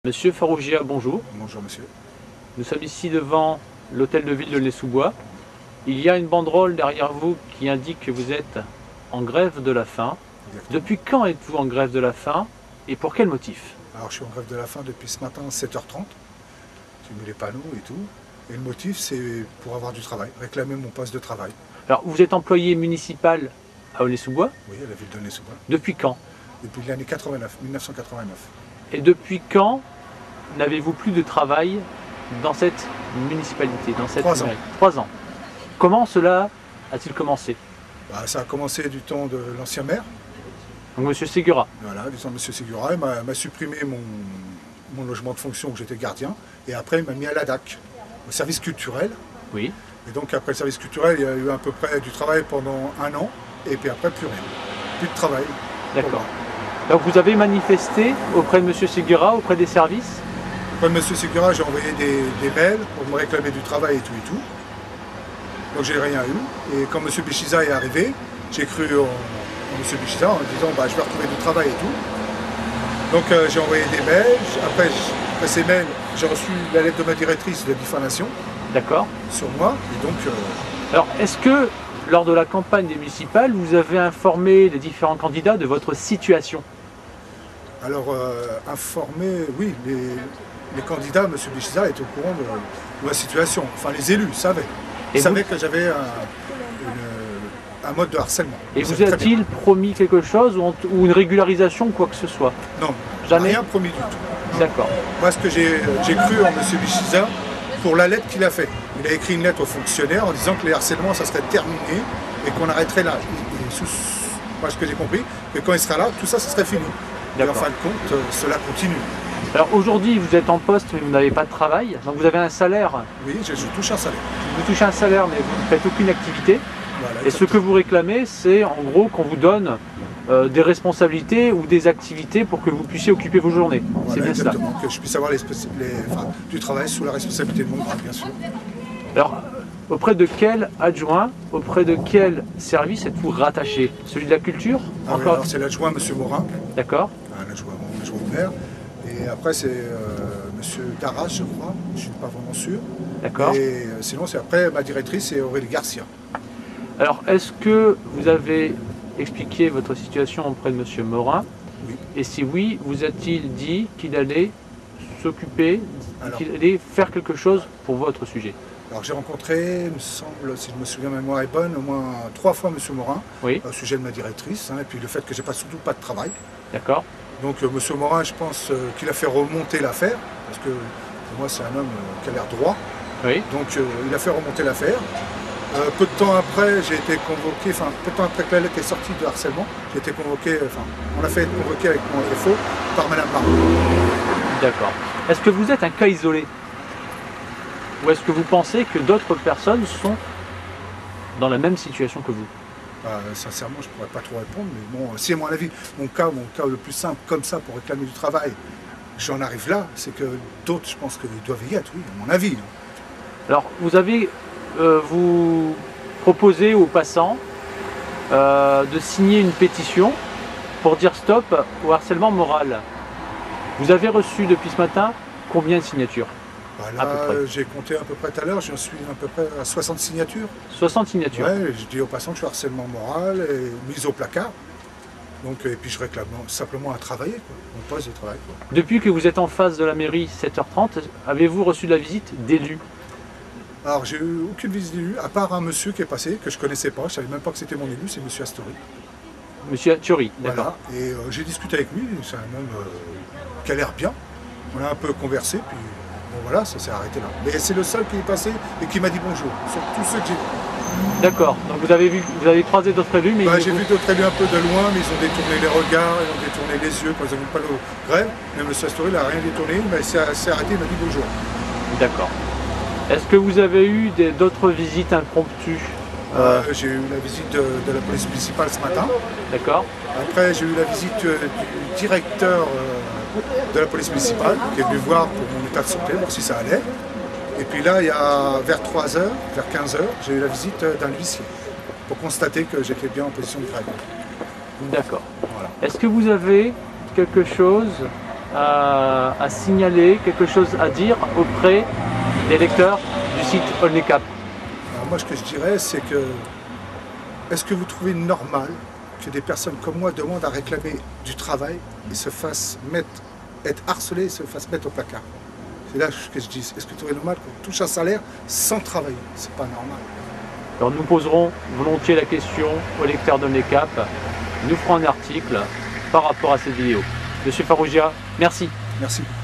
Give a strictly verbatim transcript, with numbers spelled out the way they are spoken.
Monsieur Farrugia, bonjour. Bonjour monsieur. Nous sommes ici devant l'hôtel de ville de L'Haÿ-sous-Bois. Il y a une banderole derrière vous qui indique que vous êtes en grève de la faim. Exactement. Depuis quand êtes-vous en grève de la faim et pour quel motif? Alors je suis en grève de la faim depuis ce matin à sept heures trente. J'ai mis les panneaux et tout. Et le motif c'est pour avoir du travail, réclamer mon poste de travail. Alors vous êtes employé municipal à L'Haÿ-sous-Bois? Oui, à la ville de L'Haÿ-sous-Bois. Depuis quand? Depuis l'année quatre-vingt-neuf, mille neuf cent quatre-vingt-neuf. Et depuis quand n'avez-vous plus de travail dans cette municipalité, dans cette Trois ans. mairie? Trois ans. Comment cela a-t-il commencé? Bah, ça a commencé du temps de l'ancien maire. Donc Monsieur Ségura. Voilà, du temps de M. Ségura. Il m'a m'a supprimé mon, mon logement de fonction où j'étais gardien. Et après il m'a mis à l'A D A C, au service culturel. Oui. Et donc après le service culturel, il y a eu à peu près du travail pendant un an. Et puis après plus rien. Plus de travail. D'accord. Donc vous avez manifesté auprès de Monsieur Ségura, auprès des services? Auprès de M. Ségura, j'ai envoyé des, des mails pour me réclamer du travail et tout et tout. Donc j'ai rien eu. Et quand M. Bichiza est arrivé, j'ai cru en, en M. Bichiza en disant bah, je vais retrouver du travail et tout. Donc euh, j'ai envoyé des mails. Après, après ces mails, j'ai reçu la lettre de ma directrice de diffamation. D'accord. Sur moi. Et donc. Euh, Alors est-ce que lors de la campagne des municipales, vous avez informé les différents candidats de votre situation? Alors, euh, informé, oui, les, les candidats, M. Bichiza était au courant de, de ma situation. Enfin, les élus savaient. Ils Et savaient vous- que j'avais un, une- un mode de harcèlement. Et Ils vous savaient très bien. a-t-il promis quelque chose ou, en- ou une régularisation ou quoi que ce soit? Non, Jamais? rien promis du tout. D'accord. Moi, ce que j'ai j'ai cru en M. Bichiza pour la lettre qu'il a fait. Il a écrit une lettre aux fonctionnaires en disant que les harcèlements, ça serait terminé et qu'on arrêterait là. Et- et sous- moi, ce que j'ai compris, que quand il sera là, tout ça, ça serait fini. Et en D'accord. fin de compte, euh, cela continue. Alors aujourd'hui, vous êtes en poste mais vous n'avez pas de travail, donc vous avez un salaire. Oui, je, je touche un salaire. Vous touchez un salaire mais vous ne faites aucune activité. Voilà, Et ce que vous réclamez, c'est en gros qu'on vous donne euh, des responsabilités ou des activités pour que vous puissiez occuper vos journées. Voilà, C'est bien cela. exactement, que je puisse avoir les, spéci- les- enfin, du travail sous la responsabilité de mon grade, bien sûr. Alors, auprès de quel adjoint, auprès de quel service êtes-vous rattaché? Celui de la culture? Ah oui, Encore? alors c'est l'adjoint M. Morin, D'accord. un adjoint, un adjoint au maire, et après c'est euh, M. Darras, je crois, je ne suis pas vraiment sûr. D'accord. Et euh, sinon, c'est après ma directrice, c'est Aurélie Garcia. Alors, est-ce que vous avez expliqué votre situation auprès de M. Morin? Oui. Et si oui, vous a-t-il dit qu'il allait s'occuper, Alors. qu'il allait faire quelque chose pour votre sujet? Alors j'ai rencontré, il me semble, si je me souviens, ma mémoire est bonne, au moins trois fois M. Morin, Oui. au sujet de ma directrice, hein, et puis le fait que j'ai pas surtout pas de travail. D'accord. Donc euh, M. Morin, je pense euh, qu'il a fait remonter l'affaire, parce que pour moi c'est un homme euh, qui a l'air droit. Oui. Donc euh, il a fait remonter l'affaire. Euh, peu de temps après, j'ai été convoqué, enfin peu de temps après que la lettre est sortie de harcèlement, j'ai été convoqué, enfin on a fait être convoqué avec mon F O par Madame Marot. D'accord. Est-ce que vous êtes un cas isolé? Ou est-ce que vous pensez que d'autres personnes sont dans la même situation que vous? Euh, sincèrement, je ne pourrais pas trop répondre, mais bon, si à mon avis, mon cas, mon cas le plus simple comme ça pour réclamer du travail, j'en arrive là, c'est que d'autres, je pense qu'ils doivent y être, oui, à mon avis. Alors, vous avez, euh, vous proposé aux passants euh, de signer une pétition pour dire stop au harcèlement moral. Vous avez reçu depuis ce matin combien de signatures? Bah À peu là, près. j'ai compté à peu près tout à l'heure, j'en suis à peu près à soixante signatures. soixante signatures. Ouais, je dis aux passants que je suis harcèlement moral et mise au placard. Donc, et puis je réclame simplement à travailler, quoi. Mon poste de travail, quoi. Depuis que vous êtes en face de la mairie, sept heures trente, avez-vous reçu la visite d'élus? Alors, j'ai eu aucune visite d'élu, à part un monsieur qui est passé, que je connaissais pas, je savais même pas que c'était mon élu, c'est monsieur Astori. Monsieur Thury, d'accord. Voilà. Et euh, j'ai discuté avec lui, c'est un homme euh, qui a l'air bien. On a un peu conversé, puis bon voilà, ça s'est arrêté là. Mais c'est le seul qui est passé et qui m'a dit bonjour, sur tous ceux que j'ai vus. D'accord. Donc vous avez vu, vous avez croisé d'autres élus, mais Bah, ils j'ai vous- vu d'autres élus un peu de loin, mais ils ont détourné les regards, ils ont détourné les yeux quand ils n'ont vu pas le grève. Mais M. Astori, il n'a rien détourné, mais il s'est s'est arrêté, il m'a dit bonjour. D'accord. Est-ce que vous avez eu des- d'autres visites impromptues? Euh, j'ai eu la visite de, de la police municipale ce matin. D'accord. Après, j'ai eu la visite euh, du directeur euh, de la police municipale qui est venu voir pour mon état de santé, voir si ça allait. Et puis là, il y a vers trois heures, vers quinze heures, j'ai eu la visite euh, d'un huissier pour constater que j'étais bien en position de grève. D'accord. Voilà. Est-ce que vous avez quelque chose à, à signaler, quelque chose à dire auprès des lecteurs du site Only Cap? Alors moi, ce que je dirais, c'est que est-ce que vous trouvez normal que des personnes comme moi demandent à réclamer du travail et se fassent mettre, être harcelées et se fassent mettre au placard? C'est là que je dis, est-ce que vous trouvez normal qu'on touche un salaire sans travailler? C'est pas normal. Alors nous poserons volontiers la question aux lecteurs d'Only Cap. Nous ferons un article par rapport à cette vidéo. Monsieur Farrugia, merci. Merci.